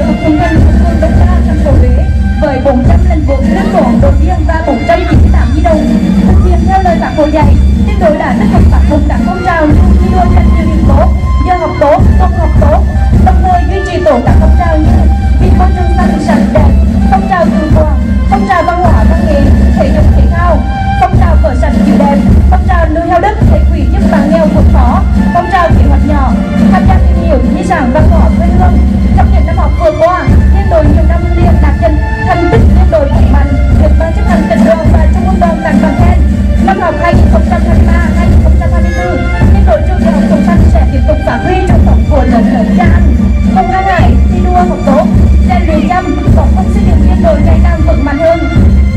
học sinh thanh của phường Đông Đa, thành phố Huế với 404 lương bổng đội viên và 498 di động. Thực hiện theo lời Bác Hồ dạy, tuyệt đối đã tích cực phát động các phong trào như thi đua tranh điều điểm tốt, giờ học tốt, công học tốt, đồng thời duy trì tốt các phong trào như vì môi trường xanh sạch đẹp, phong trào tự quản, phong trào văn hóa văn nghệ, thể dục thể thao, phong trào vợ sạch chữ đẹp, phong trào nuôi heo đất để quỹ giúp bạn nghèo vượt khó, phong trào kế hoạch nhỏ, tham gia tìm hiểu di sản văn hóa quê hương. Trong những năm học vừa qua, liên đội nhiều năm liên đạt thành tích liên đội vững mạnh, được ban chấp hành tỉnh đoàn và trung ương đoàn tặng bằng khen. Năm học 2023-2024, liên đội trường đại học Sông Thanh sẽ tiếp tục phát huy truyền thống của lớn lớn cha anh, không ngại ngại thi đua học tốt, rèn luyện chăm, góp phần xây dựng liên đội ngày càng vững mạnh hơn.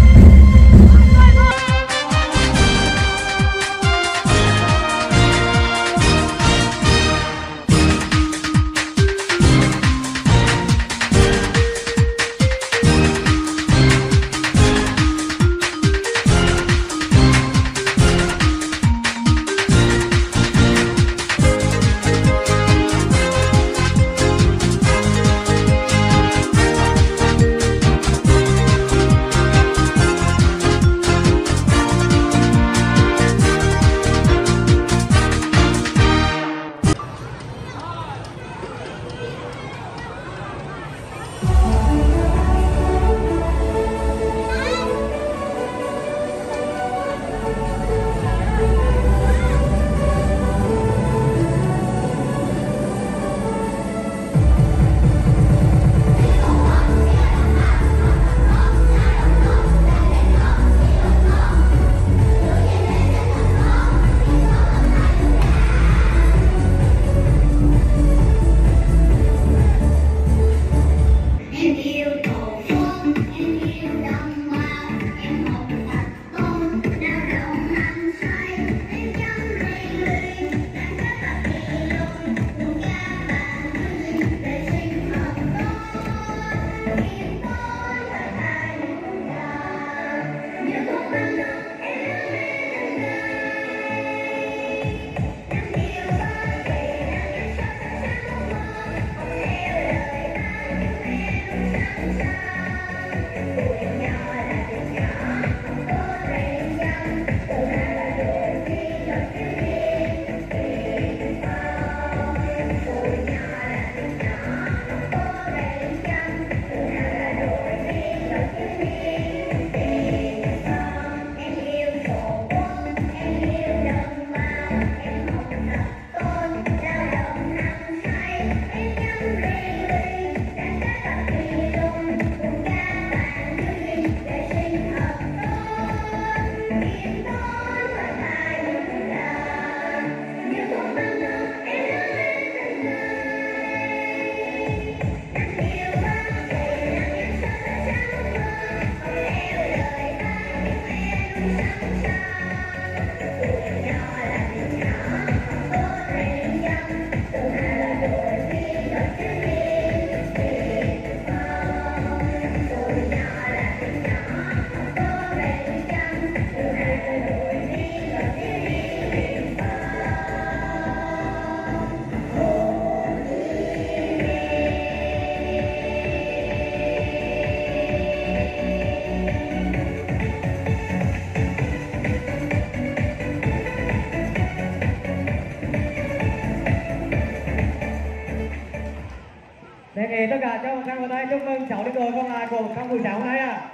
Đề nghị tất cả cho một tràng vào tay chúc mừng 6 đội còn lại của các buổi sáng hôm nay ạ.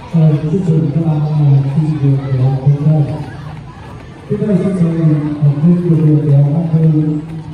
chúc mừng các bạn thi đua kéo thành công. Tiếp theo xin mời học viên của đua kéo An Khê